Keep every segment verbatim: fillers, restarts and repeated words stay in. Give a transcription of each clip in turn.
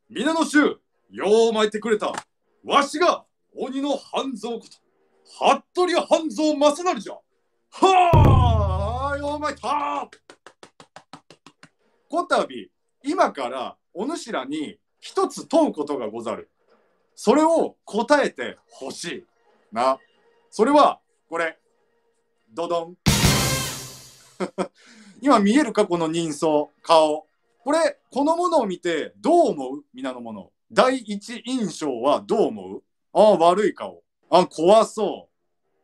皆の衆、よう参ってくれた。わしが鬼の半蔵こと、服部半蔵正成じゃ。はあ、よう参った。こたび、今からお主らに一つ問うことがござる。それを答えてほしい。な。それは、これ、ドドン。今見えるか、この人相、顔。これ、このものを見てどう思う？皆の者。第一印象はどう思う？ああ、悪い顔。あ、怖そう。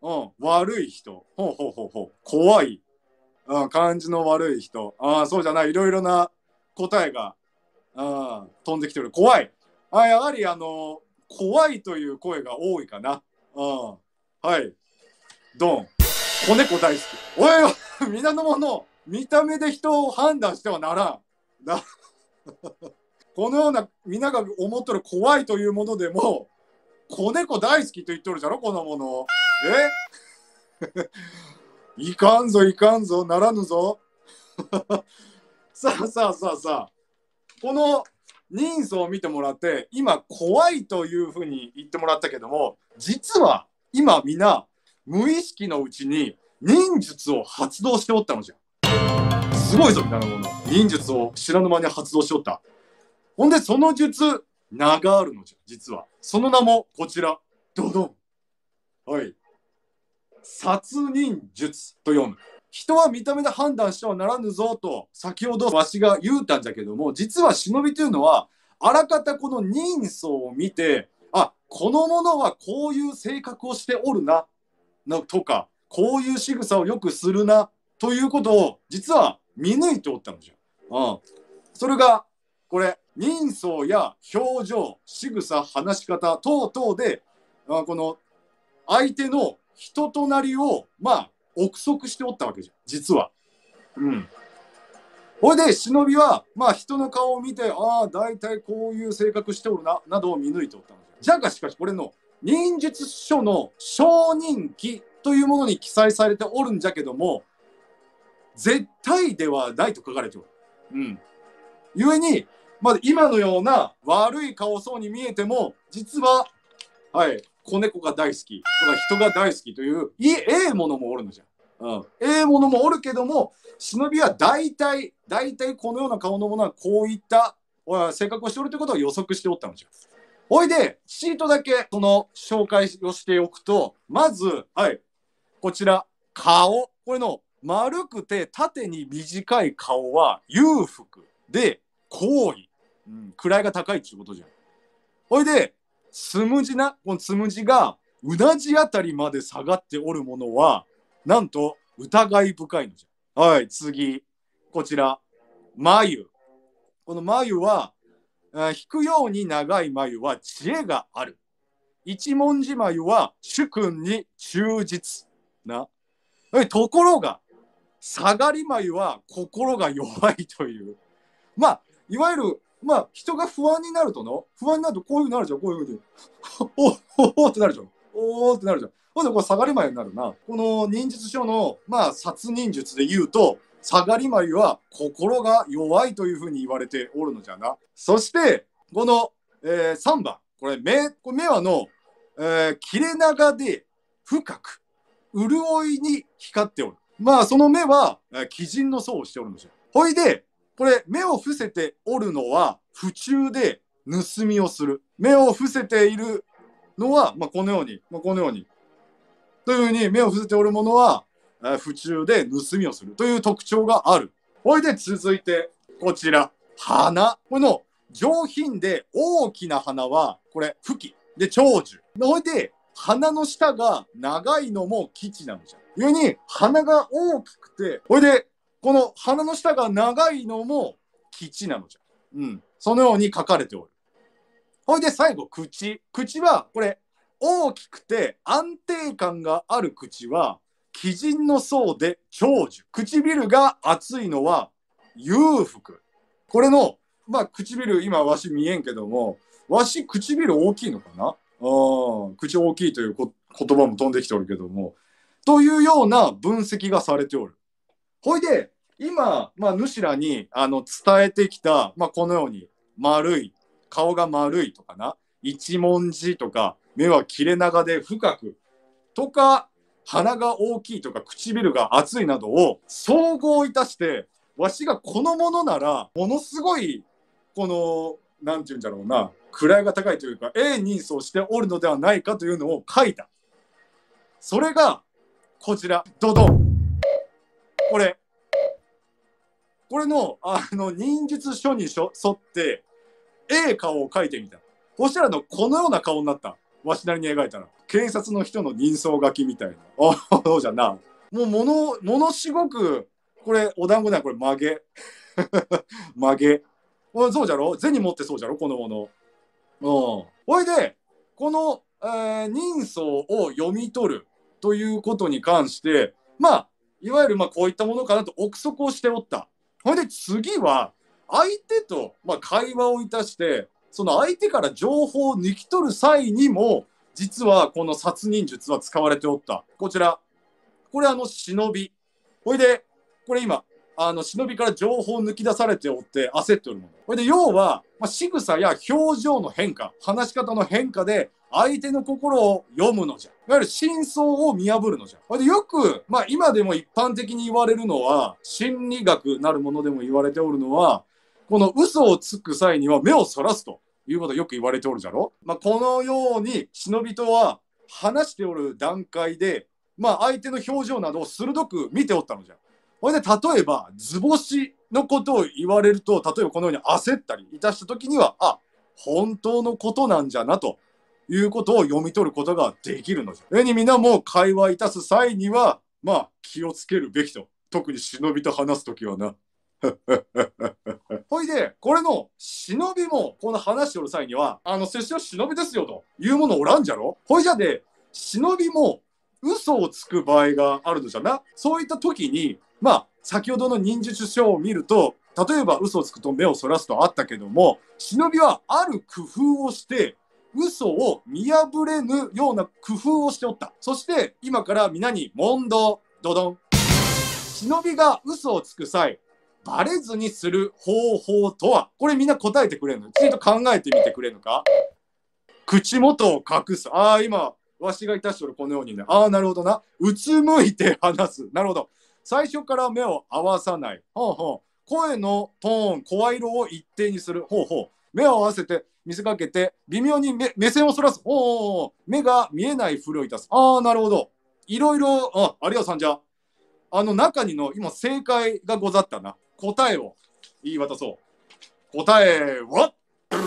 うん、悪い人。ほうほうほうほう。怖い。うん、感じの悪い人。ああ、そうじゃない。いろいろな答えが、うん、飛んできてる。怖い。あ、やはり、あの、怖いという声が多いかな。うん。はい。ドン。子猫大好き。おいおい、皆の者、見た目で人を判断してはならん。なこのような皆が思っとる怖いというものでも、子猫大好きと言っとるじゃろ、このもの。えいかんぞいかんぞ、ならぬぞ。さあさあさあさあ、この人相を見てもらって、今怖いというふうに言ってもらったけども、実は今皆無意識のうちに忍術を発動しておったのじゃ。すごいぞみたいなもの。忍術を知らぬ間に発動しておった。ほんでその術、名があるのじゃ、実は。その名もこちら。ドドン。はい。殺忍術と読む。人は見た目で判断してはならぬぞと先ほどわしが言うたんじゃけども、実は忍びというのはあらかたこの人相を見て、あ、この者はこういう性格をしておるなのとか、こういう仕草をよくするなということを実は見抜いておったのじゃ。うん、それがこれ、人相や表情、仕草、話し方等々で、あ、この相手の人となりをまあ憶測しておったわけじゃん、実は。うん。ほいで忍びはまあ人の顔を見て、ああ大体こういう性格しておるななどを見抜いておったのじゃ。じゃがしかしこれの忍術書の承認記というものに記載されておるんじゃけども、絶対ではないと書かれておる。うん。ゆえに、まあ、今のような悪い顔そうに見えても、実は、はい、子猫が大好きとか人が大好きといういいええものもおるのじゃ。うん、ええものもおるけども、忍びは大体大体このような顔のものはこういった性格をしておるということを予測しておったのじゃ。おいでシートだけその紹介をしておくと、まず、はい、こちら顔。これの丸くて縦に短い顔は裕福で好意、うん、位が高いっていうことじゃん。ほいでつむじな、このつむじがうなじあたりまで下がっておるものはなんと疑い深いのじゃ。はい、次こちら眉。この眉は引くように長い眉は知恵がある。一文字眉は主君に忠実な。ところが下がり眉は心が弱いという、まあいわゆるまあ人が不安になるとの不安になるとこういうふうになるじゃん。こういうふうにおおおってなるじゃん。おおってなるじゃん。ほんでこれ下がり眉になるな。この忍術書のまあ殺忍術で言うと、下がり眉は心が弱いというふうに言われておるのじゃな。そしてこの、えー、さんばん、これ目、これ目はの、えー、切れ長で深く潤いに光っておる。まあその目は鬼人の相をしておるのじゃ。ほいでこれ目を伏せておるのは不忠で盗みをする。目を伏せているのは、まあ、このように、まあ、このようにというふうに目を伏せておるものは不忠で盗みをするという特徴がある。ほいで続いてこちら花。この上品で大きな花はこれ吹きで長寿。ほいで鼻の下が長いのも吉なのじゃ。故に鼻が大きくて、ほいでこの鼻の下が長いのも吉なのじゃ。うん、そのように書かれておる。ほいで最後口。口はこれ大きくて安定感がある口は鬼人の相で長寿。唇が厚いのは裕福。これのまあ唇今わし見えんけども、わし唇大きいのかな。あ、口大きいというこ言葉も飛んできておるけども、というような分析がされておる。ほいで今、まあ、主らにあの伝えてきた、まあ、このように丸い顔が丸いとかな、一文字とか、目は切れ長で深くとか、鼻が大きいとか唇が厚いなどを総合いたして、わしがこのものならものすごいこのなんていうんだろうな、位が高いというかええ人相しておるのではないかというのを書いた。それがこちら、ドドン。これこれのあの忍術書に沿ってええ顔を描いてみた。そしたらのこのような顔になった。わしなりに描いたら警察の人の人相書きみたいな。あそうじゃな。もうものものすごくこれお団子だ、これ曲げ曲げ。そうじゃろ、銭持ってそうじゃろこのもの。うん。ほいでこの、えー、人相を読み取るということに関してまあいわゆるまあこういったものかなと憶測をしておった。ほいで次は相手とまあ会話をいたしてその相手から情報を抜き取る際にも実はこの殺人術は使われておった。こちらこれあの忍び。ほいでこれ今あの忍びから情報を抜き出されておって焦っておるもの。ほいで要は、まあ、仕草や表情の変化、話し方の変化で相手の心を読むのじゃ。いわゆる真相を見破るのじゃ。ほいでよく、まあ、今でも一般的に言われるのは心理学なるものでも言われておるのはこの嘘をつく際には目をそらすということがよく言われておるじゃろ。まあ、このように忍びとは話しておる段階で、まあ、相手の表情などを鋭く見ておったのじゃ。これで例えば図星のことを言われると例えばこのように焦ったりいたした時にはあ本当のことなんじゃなということを読み取ることができるのじゃ。えに皆も会話いたす際にはまあ気をつけるべきと。特に忍びと話す時はな。ほいでこれの忍びもこの話しておる際にはあの拙者忍びですよというものおらんじゃろ。ほいじゃで忍びも嘘をつく場合があるのじゃな。そういった時にまあ先ほどの忍術書を見ると例えば嘘をつくと目をそらすとあったけども忍びはある工夫をして嘘を見破れぬような工夫をしておった。そして今から皆に問答ドドン。忍びが嘘をつく際バレずにする方法とは。これみんな答えてくれるの。ちょっと考えてみてくれるのか。口元を隠す。ああ今わしがいたしおるこのようにね。ああなるほどな。うつむいて話す。なるほど。最初から目を合わさない。ほうほう。声のトーン、声色を一定にする。ほうほう。目を合わせて見せかけて微妙に 目, 目線をそらす。ほうほうほう。目が見えないふりをいたす。ああなるほど。いろいろあありがとうさんじゃ。あの中にの今正解がござったな。答えを言い渡そう。答えは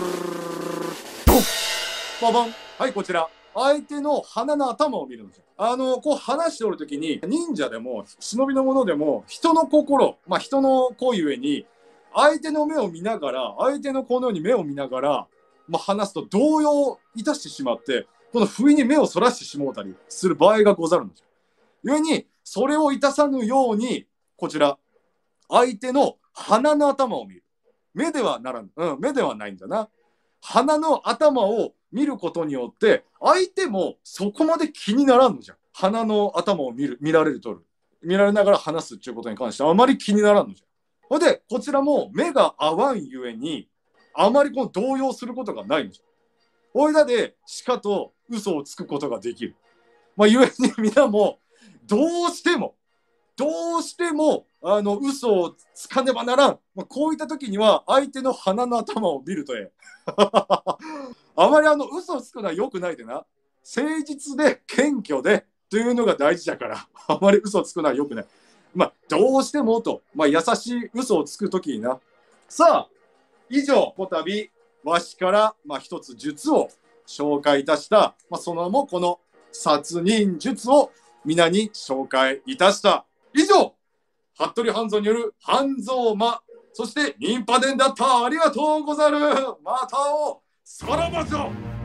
ババン。はいこちら。相手の鼻の頭を見るんですよ。あのこう話しておるときに忍者でも忍びの者でも人の心、まあ人の子ゆえに相手の目を見ながら相手のこのように目を見ながら、まあ、話すと動揺いたしてしまってこの不意に目をそらしてしまうたりする場合がござるんですよ。故にそれをいたさぬようにこちら相手の鼻の頭を見る。目ではならん、うん、目ではないんだな。鼻の頭を見ることによって相手もそこまで気にならんのじゃん。鼻の頭を見る見られるとる見られながら話すっていうことに関してあまり気にならんのじゃん。ほんでこちらも目が合わんゆえにあまりこの動揺することがないんじゃん。ほいだでしかと嘘をつくことができる。まあゆえに皆もどうしてもどうしてもあの嘘をつかねばならん、まあ、こういった時には相手の鼻の頭を見るとえあまりあの嘘をつくのは良くないでな。誠実で謙虚でというのが大事だからあまり嘘をつくのは良くない。まあどうしてもと、まあ、優しい嘘をつく時にな。さあ以上こたびわしからまあ一つ術を紹介いたした、まあ、その名もこの殺人術を皆に紹介いたした。以上服部半蔵による半蔵間そして忍波伝だった。ありがとうござる。また会おう。さらばじゃ。